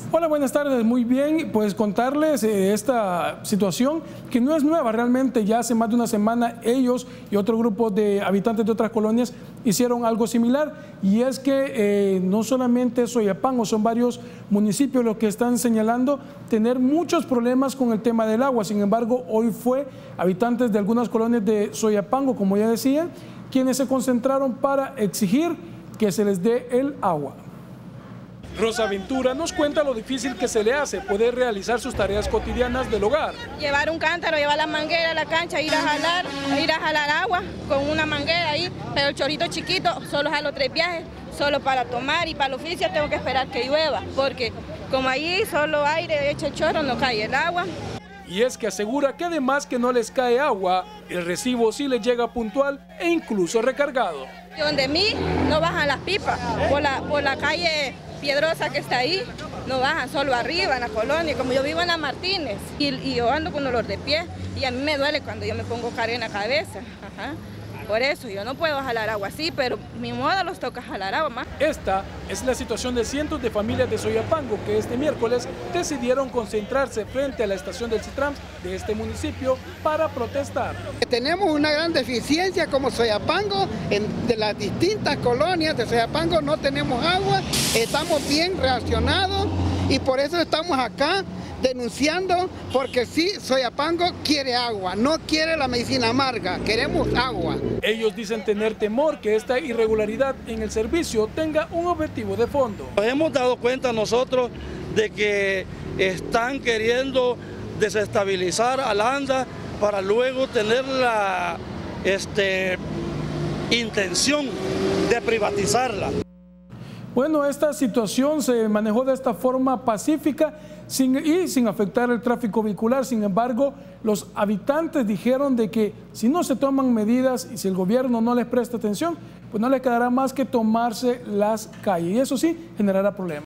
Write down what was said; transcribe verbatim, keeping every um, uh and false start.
Hola, buenas tardes. Muy bien, pues contarles eh, esta situación que no es nueva realmente. Ya hace más de una semana ellos y otro grupo de habitantes de otras colonias hicieron algo similar, y es que eh, no solamente Soyapango, son varios municipios los que están señalando tener muchos problemas con el tema del agua. Sin embargo, hoy fue habitantes de algunas colonias de Soyapango, como ya decía, quienes se concentraron para exigir que se les dé el agua. Rosa Ventura nos cuenta lo difícil que se le hace poder realizar sus tareas cotidianas del hogar. Llevar un cántaro, llevar la manguera a la cancha, ir a jalar, ir a jalar agua con una manguera ahí, pero el chorrito chiquito solo jalo tres viajes, solo para tomar, y para el oficio tengo que esperar que llueva, porque como ahí solo aire echa el chorro, no cae el agua. Y es que asegura que además que no les cae agua, el recibo sí les llega puntual e incluso recargado. Donde mí no bajan las pipas, por la, por la calle Piedrosa que está ahí, no bajan, solo arriba en la colonia, como yo vivo en la Martínez, y, y yo ando con dolor de pie, y a mí me duele cuando yo me pongo carga en la cabeza. Ajá. Por eso yo no puedo jalar agua así, pero mi modo los toca jalar agua más. Esta es la situación de cientos de familias de Soyapango que este miércoles decidieron concentrarse frente a la estación del Citrams de este municipio para protestar. Tenemos una gran deficiencia como Soyapango, en, de las distintas colonias de Soyapango no tenemos agua, estamos bien reaccionados y por eso estamos acá denunciando, porque sí, Soyapango quiere agua, no quiere la medicina amarga, queremos agua. Ellos dicen tener temor que esta irregularidad en el servicio tenga un objetivo de fondo. Nos hemos dado cuenta nosotros de que están queriendo desestabilizar al ANDA para luego tener la este, intención de privatizarla. Bueno, esta situación se manejó de esta forma pacífica sin, y sin afectar el tráfico vehicular. Sin embargo, los habitantes dijeron de que si no se toman medidas y si el gobierno no les presta atención, pues no les quedará más que tomarse las calles, y eso sí generará problemas.